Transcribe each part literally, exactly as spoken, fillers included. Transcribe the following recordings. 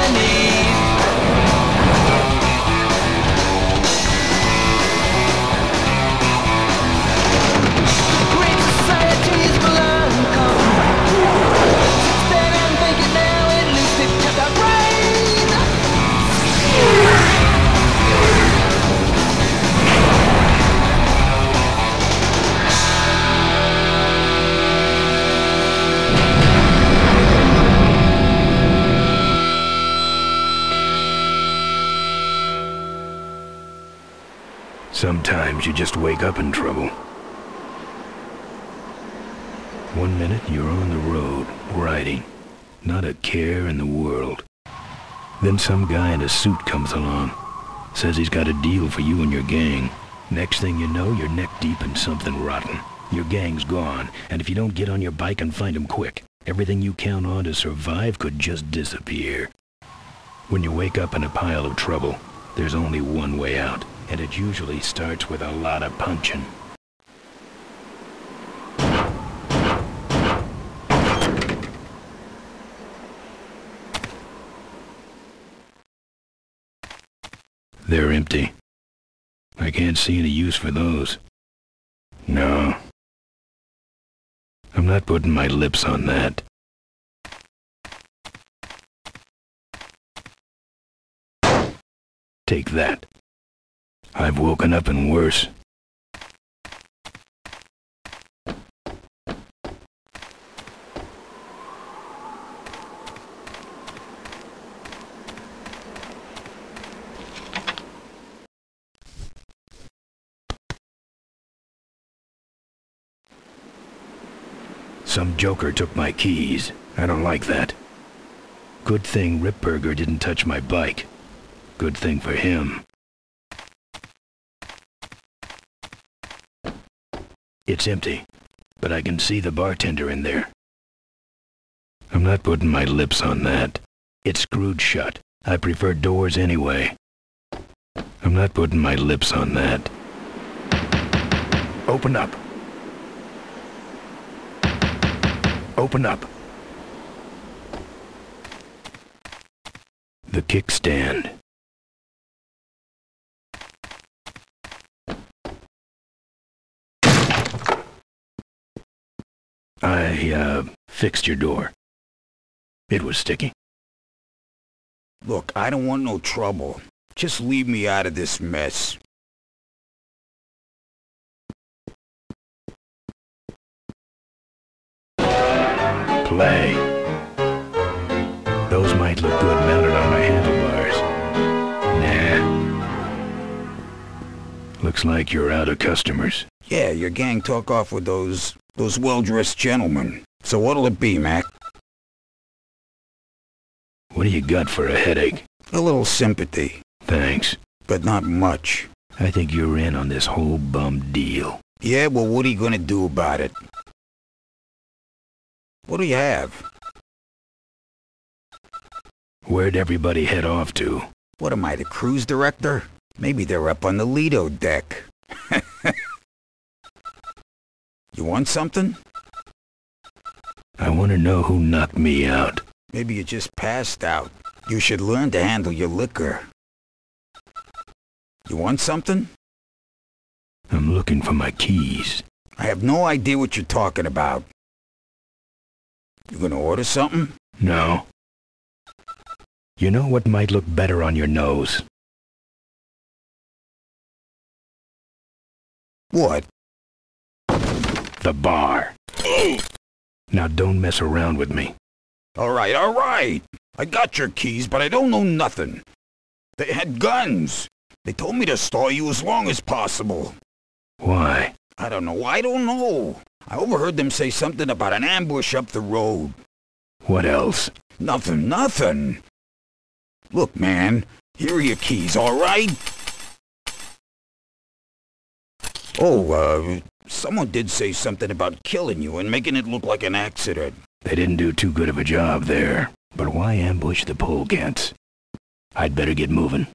Sometimes you just wake up in trouble. One minute you're on the road, riding, not a care in the world. Then some guy in a suit comes along, says he's got a deal for you and your gang. Next thing you know, you're neck deep in something rotten. Your gang's gone, and if you don't get on your bike and find him quick, everything you count on to survive could just disappear. When you wake up in a pile of trouble, there's only one way out, and it usually starts with a lot of punching. They're empty. I can't see any use for those. No. I'm not putting my lips on that. Take that. I've woken up in worse. Some joker took my keys. I don't like that. Good thing Ripburger didn't touch my bike. Good thing for him. It's empty, but I can see the bartender in there. I'm not putting my lips on that. It's screwed shut. I prefer doors anyway. I'm not putting my lips on that. Open up. Open up. The kickstand. I, uh, fixed your door. It was sticky. Look, I don't want no trouble. Just leave me out of this mess. Play. Those might look good mounted on my handlebars. Nah. Looks like you're out of customers. Yeah, your gang took off with those... those well-dressed gentlemen. So what'll it be, Mac? What do you got for a headache? A little sympathy. Thanks. But not much. I think you're in on this whole bum deal. Yeah, well, what are you gonna do about it? What do you have? Where'd everybody head off to? What am I, the cruise director? Maybe they're up on the Lido deck. You want something? I want to know who knocked me out. Maybe you just passed out. You should learn to handle your liquor. You want something? I'm looking for my keys. I have no idea what you're talking about. You gonna order something? No. You know what might look better on your nose? What? The bar. Now don't mess around with me. All right, all right. I got your keys, but I don't know nothing. They had guns. They told me to stall you as long as possible. Why? I don't know. I don't know. I overheard them say something about an ambush up the road. What else? Nothing, nothing. Look, man, here are your keys, all right? Oh, uh, someone did say something about killing you and making it look like an accident. They didn't do too good of a job there. But why ambush the polecats? I'd better get moving.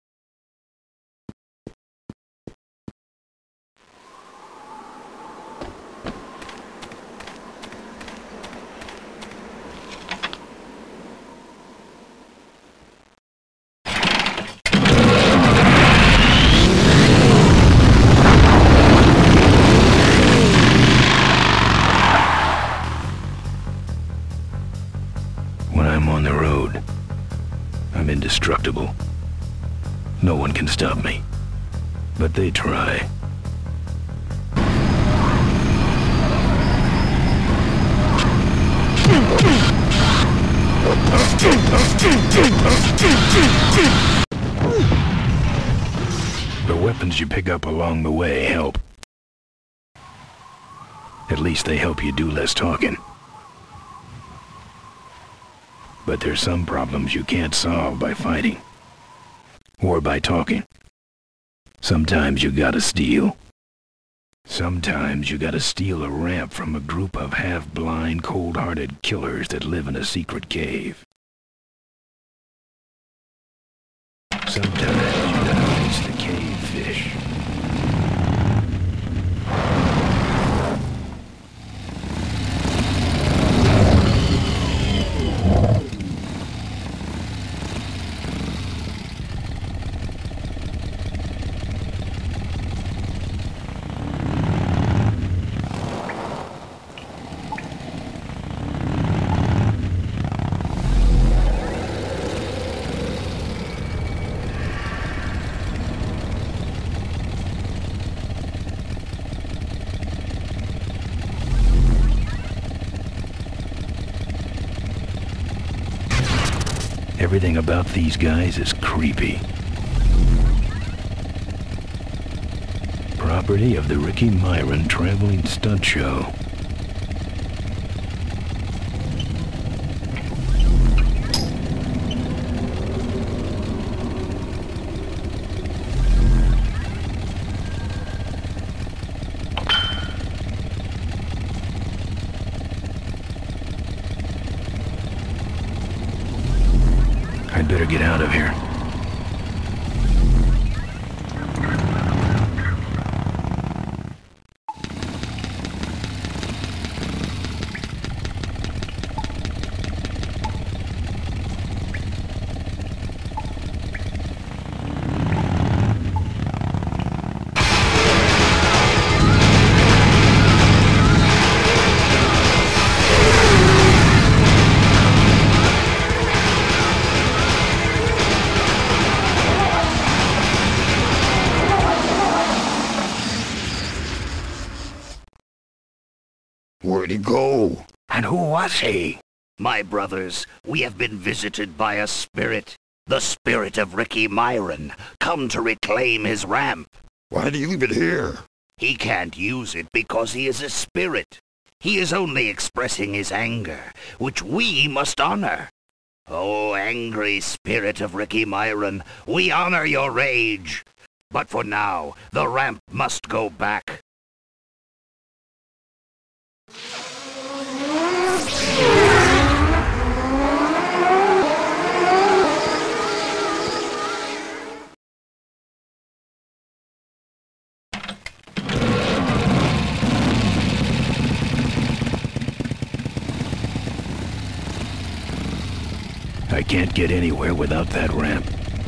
on the road. I'm indestructible. No one can stop me. But they try. The weapons you pick up along the way help. At least they help you do less talking. But there's some problems you can't solve by fighting. Or by talking. Sometimes you gotta steal. Sometimes you gotta steal a ramp from a group of half-blind, cold-hearted killers that live in a secret cave. Sometimes you gotta face the cave fish. Everything about these guys is creepy. Property of the Ricky Myron Traveling Stunt Show. I'd better get out of here. Where'd he go? And who was he? My brothers, we have been visited by a spirit. The spirit of Ricky Myron, come to reclaim his ramp. Why did he leave it here? He can't use it because he is a spirit. He is only expressing his anger, which we must honor. Oh, angry spirit of Ricky Myron, we honor your rage. But for now, the ramp must go back. I can't get anywhere without that ramp.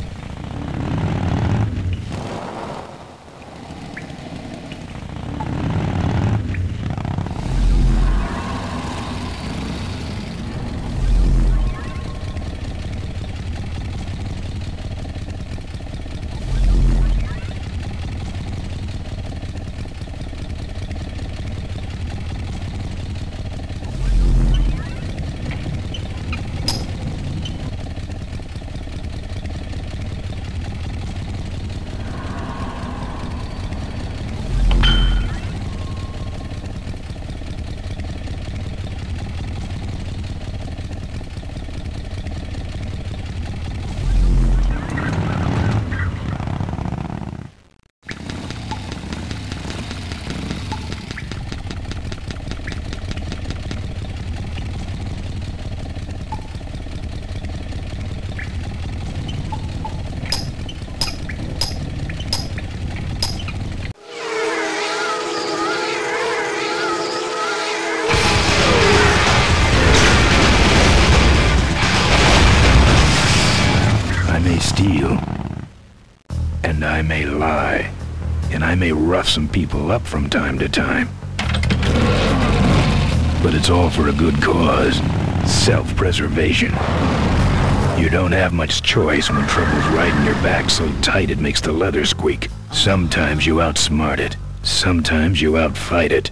Steal, and I may lie, and I may rough some people up from time to time. But it's all for a good cause. Self-preservation. You don't have much choice when trouble's riding your back so tight it makes the leather squeak. Sometimes you outsmart it. Sometimes you outfight it.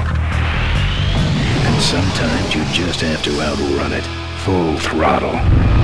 And sometimes you just have to outrun it. Full throttle.